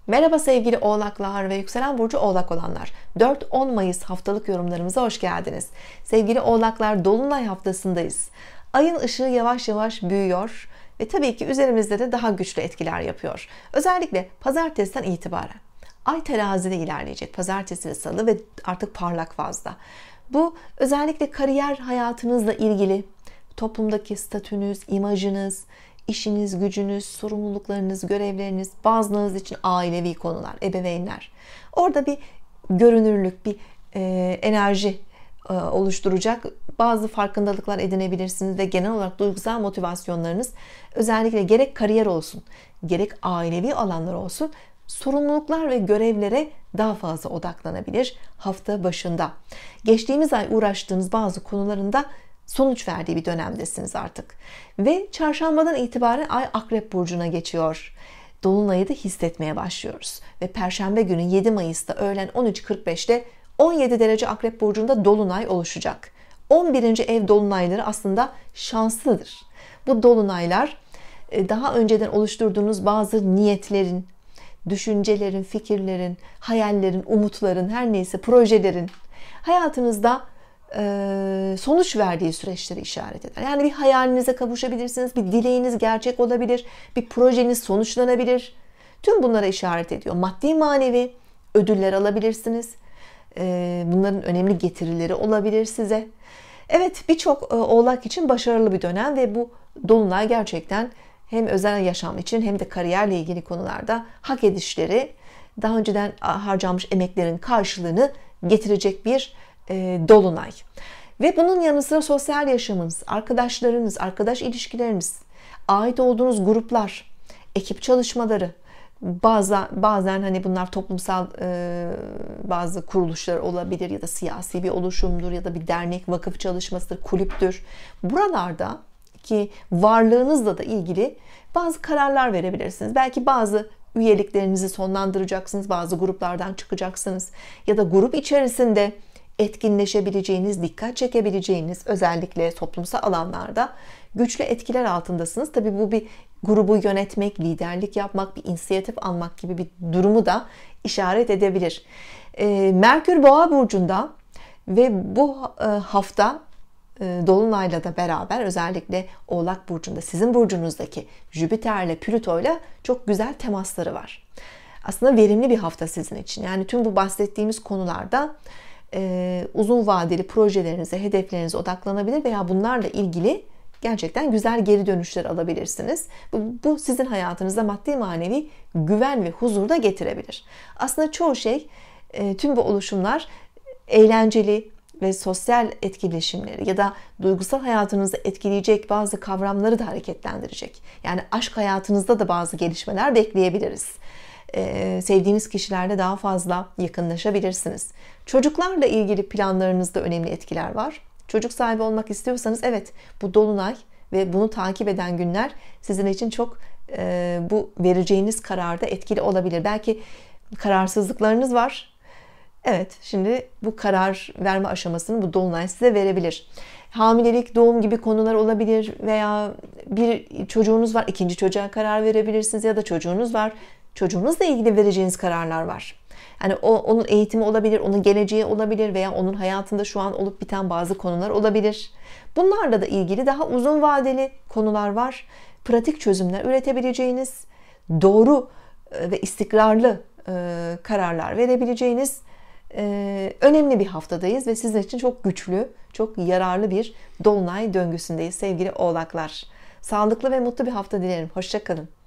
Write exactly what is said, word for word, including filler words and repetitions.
Merhaba sevgili Oğlaklar ve yükselen burcu Oğlak olanlar. dört on Mayıs haftalık yorumlarımıza hoş geldiniz. Sevgili Oğlaklar, Dolunay haftasındayız. Ayın ışığı yavaş yavaş büyüyor ve tabii ki üzerimizde de daha güçlü etkiler yapıyor. Özellikle pazartesiden itibaren. Ay terazide ilerleyecek. Pazartesi ve salı ve artık parlak fazda. Bu özellikle kariyer hayatınızla ilgili, toplumdaki statünüz, imajınız, işiniz, gücünüz, sorumluluklarınız, görevleriniz, bazılarınız için ailevi konular, ebeveynler. Orada bir görünürlük, bir e, enerji e, oluşturacak bazı farkındalıklar edinebilirsiniz ve genel olarak duygusal motivasyonlarınız özellikle gerek kariyer olsun, gerek ailevi alanlar olsun, sorumluluklar ve görevlere daha fazla odaklanabilir hafta başında. Geçtiğimiz ay uğraştığınız bazı konularında sonuç verdiği bir dönemdesiniz artık. Ve çarşambadan itibaren ay Akrep burcuna geçiyor. Dolunay'ı da hissetmeye başlıyoruz. Ve Perşembe günü yedi Mayıs'ta öğlen on üç kırk beşte on yedi derece Akrep burcunda Dolunay oluşacak. on birinci ev dolunayları aslında şanslıdır. Bu dolunaylar daha önceden oluşturduğunuz bazı niyetlerin, düşüncelerin, fikirlerin, hayallerin, umutların, her neyse projelerin hayatınızda sonuç verdiği süreçleri işaret eder. Yani bir hayalinize kavuşabilirsiniz, bir dileğiniz gerçek olabilir, bir projeniz sonuçlanabilir. Tüm bunlara işaret ediyor. Maddi manevi ödüller alabilirsiniz. Bunların önemli getirileri olabilir size. Evet, birçok oğlak için başarılı bir dönem ve bu dolunay gerçekten hem özel yaşam için hem de kariyerle ilgili konularda hak edişleri, daha önceden harcanmış emeklerin karşılığını getirecek bir dolunay. Ve bunun yanı sıra sosyal yaşamınız, arkadaşlarınız, arkadaş ilişkileriniz, ait olduğunuz gruplar, ekip çalışmaları, bazen, bazen hani bunlar toplumsal e, bazı kuruluşlar olabilir ya da siyasi bir oluşumdur ya da bir dernek, vakıf çalışmasıdır, kulüptür. Buralarda ki varlığınızla da ilgili bazı kararlar verebilirsiniz. Belki bazı üyeliklerinizi sonlandıracaksınız, bazı gruplardan çıkacaksınız ya da grup içerisinde etkinleşebileceğiniz, dikkat çekebileceğiniz, özellikle toplumsal alanlarda güçlü etkiler altındasınız. Tabii bu bir grubu yönetmek, liderlik yapmak, bir inisiyatif almak gibi bir durumu da işaret edebilir. Merkür Boğa burcunda ve bu hafta Dolunay'la da beraber özellikle Oğlak burcunda, sizin burcunuzdaki Jüpiter'le Plüto'yla çok güzel temasları var. Aslında verimli bir hafta sizin için. Yani tüm bu bahsettiğimiz konularda Ee, uzun vadeli projelerinize, hedeflerinize odaklanabilir veya bunlarla ilgili gerçekten güzel geri dönüşler alabilirsiniz. Bu, bu sizin hayatınızda maddi manevi güven ve huzur da getirebilir. Aslında çoğu şey, e, tüm bu oluşumlar eğlenceli ve sosyal etkileşimleri ya da duygusal hayatınızı etkileyecek bazı kavramları da hareketlendirecek. Yani aşk hayatınızda da bazı gelişmeler bekleyebiliriz. Ee, sevdiğiniz kişilerle daha fazla yakınlaşabilirsiniz. Çocuklarla ilgili planlarınızda önemli etkiler var. Çocuk sahibi olmak istiyorsanız evet, bu dolunay ve bunu takip eden günler sizin için çok e, bu vereceğiniz kararda etkili olabilir. Belki kararsızlıklarınız var. Evet, şimdi bu karar verme aşamasını bu dolunay size verebilir. Hamilelik, doğum gibi konular olabilir veya bir çocuğunuz var, ikinci çocuğa karar verebilirsiniz ya da çocuğunuz var, çocuğunuzla ilgili vereceğiniz kararlar var. Yani o, onun eğitimi olabilir, onun geleceği olabilir veya onun hayatında şu an olup biten bazı konular olabilir. Bunlarla da ilgili daha uzun vadeli konular var. Pratik çözümler üretebileceğiniz, doğru ve istikrarlı kararlar verebileceğiniz önemli bir haftadayız ve sizin için çok güçlü, çok yararlı bir dolunay döngüsündeyiz sevgili Oğlaklar. Sağlıklı ve mutlu bir hafta dilerim. Hoşça kalın.